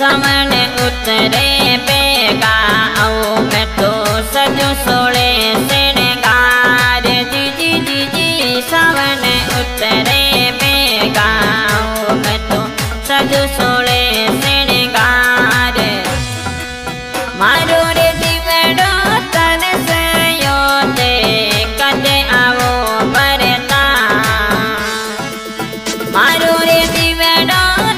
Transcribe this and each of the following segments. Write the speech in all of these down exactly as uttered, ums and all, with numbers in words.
सावन उतरे बेगा आओ मैं तो सजो सोले श्रृंगार जी जी जी जी सावन उतरे बेगा आओ मैं तो सजो सोले श्रृंगार मारो रे दीवड़ो तरस यो दे कदे आवो बरता मारो रे दीवड़ो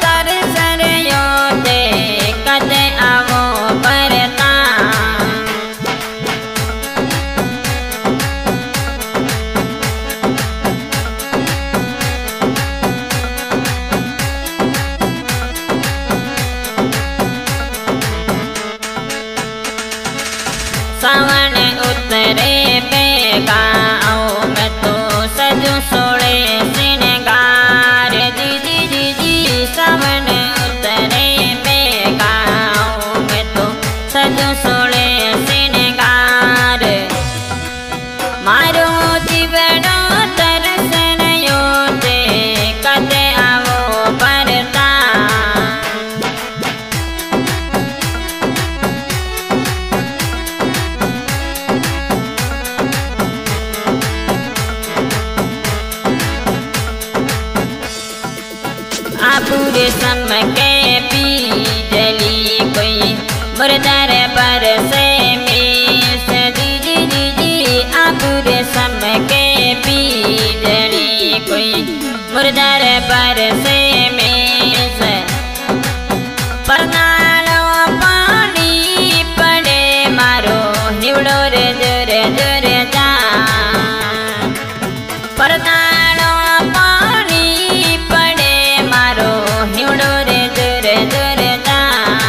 सावन उतरे बेगा आओ मैं तो सजो सोले श्रृंगार जी जी जी जी सावन उतरे बेगा आओ मैं तो सजो सोले श्रृंगार मारो जीवड़ो तरसन यो दे कदे आवो बरता पूरे सम के बीजली कोई मुर्दर पर से मीस जी जी जी जी आ पूरे सम के बीजली कोई मुर्दर पर से मीस परनालो पानी पड़े मारो निवड़ो रे जोरे जोरे जा परनालो निवड़ो रे जोरे जोरे जा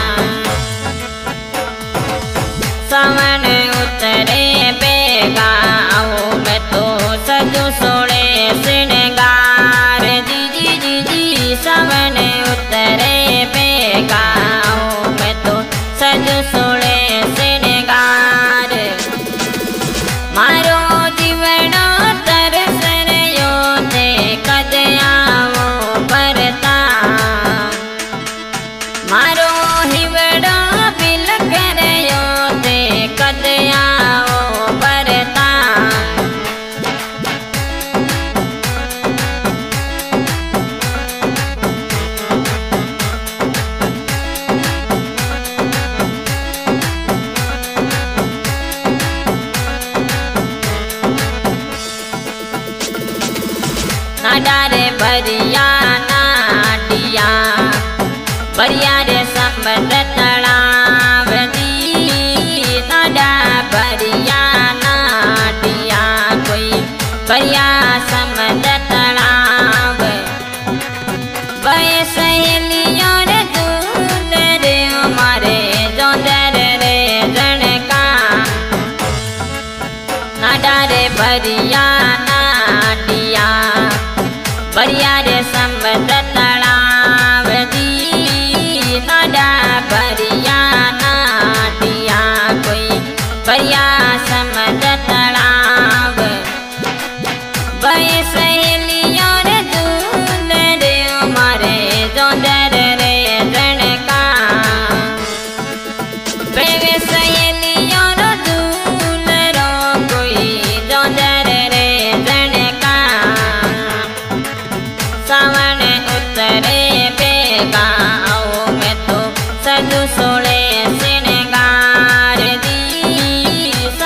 सावन उतरे बेगा आओ मैं तो सजो सोले श्रृंगार जी जी जी जी सावन उतरे बेगा आओ मैं तो सजो सोले श्रृंगार मारो जीवड़ो तरसन यो दे कदे आवो बरता मारो हिवड़ो बिल करयो दे कदे आओ बरता ना डारे भरिया नाटिया बढ़िया रे संबंध तड़ाव दी नाडा बढ़िया नाटिया कोई बढ़िया संबंध तड़ाव बस सहेलियों रे दूध रे हमारे जोंदर रे जनका नाडा रे बढ़िया नाटिया बढ़िया रे संबंध तड़ाव दी नाडा बढ़िया नाटिया कोई बढ़िया संबंध तड़ाव बे सहेलियों रे दूध रे हमारे जोंदर रे जनका बे सहेलियों रे दूध रो कोई जोंदर रे जनका सावन उतरे बेगा आओ मैं तो सजो सोले श्रृंगार दी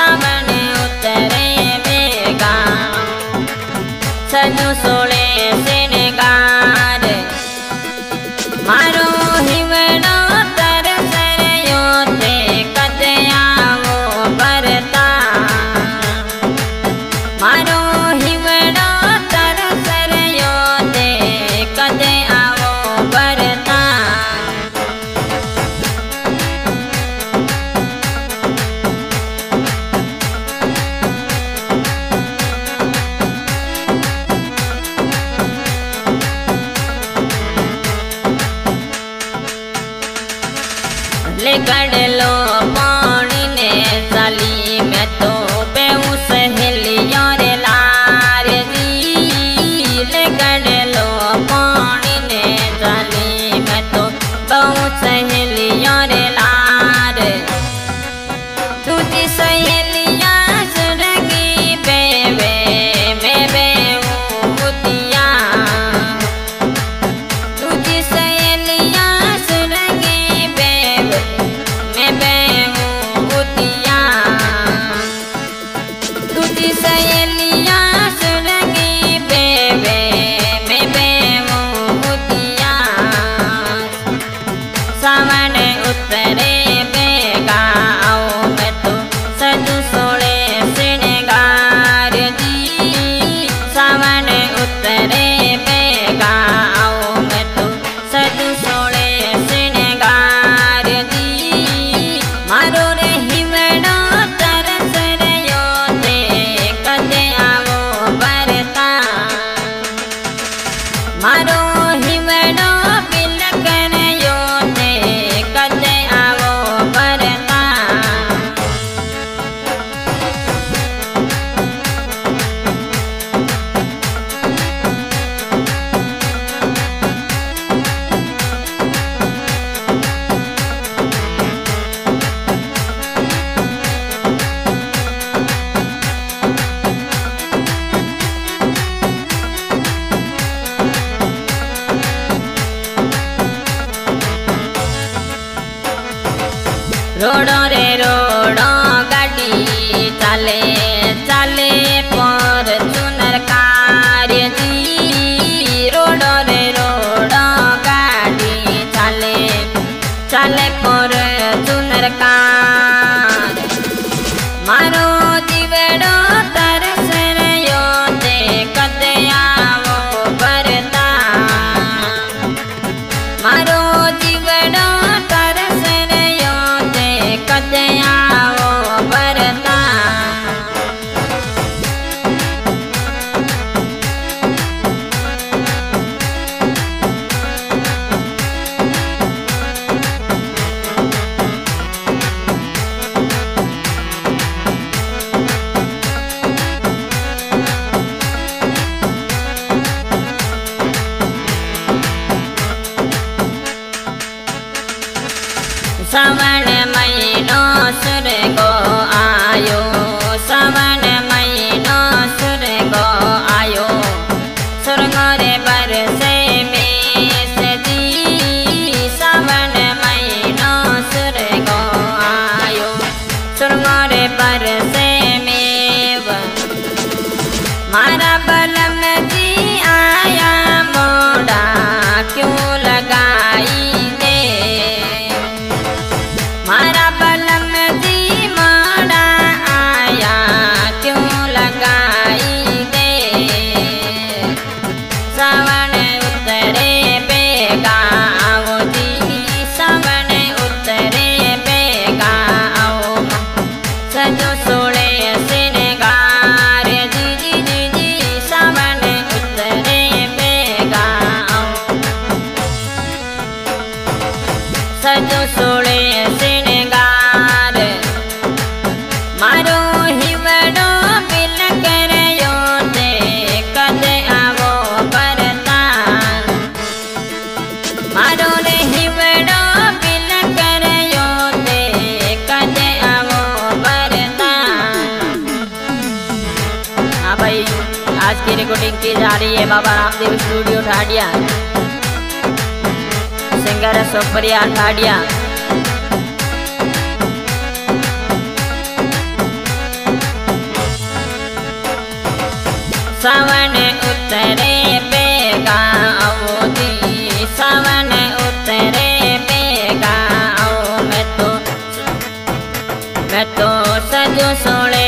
रोडो गाड़ी चाले चाले फॉर्च्यूनर कार जी रोडो रे रोडो गाड़ी चाले चाले फॉर्च्यूनर कार मारो जीवड़ो तरस रयो ते कदे आवो बरता मारो जीवड़ो तरस रयो ते कदे आवो बरता श्रावण महीनो सुरगो आयो श्रावण महीनो सुरगो आयो स्वर्ग रे बरसे मेष जी श्रावण महीनो सुरगो आयो स्वर्ग रे बरसे मेव मारा बलम जी आया मोड़ा क्यों लगाई मारा बलम जी मोड़ा आया क्यों लगाई दे सावन उतरे बेगा आओ जी सावन उतरे बेगा आओ सजो सोले सिनगार जी जी जी जी सावन उतरे बेगा आओ सजो सोले सिनगार मारो हिवड़ो बिल करयो ते कदे आवो बरता मारो रे हिवड़ो बिल करयो ते कदे आवो बरता। हाँ भाई, आज की रिकॉर्डिंग की जा रही है बाबा रामदेव स्टूडियो ठाडिया, सिंगर सुप्रिया ठाडिया। सावन उतरे बेगा आओ जी सावन उतरे बेगा आओ मैं तो मैं तो सजो सोले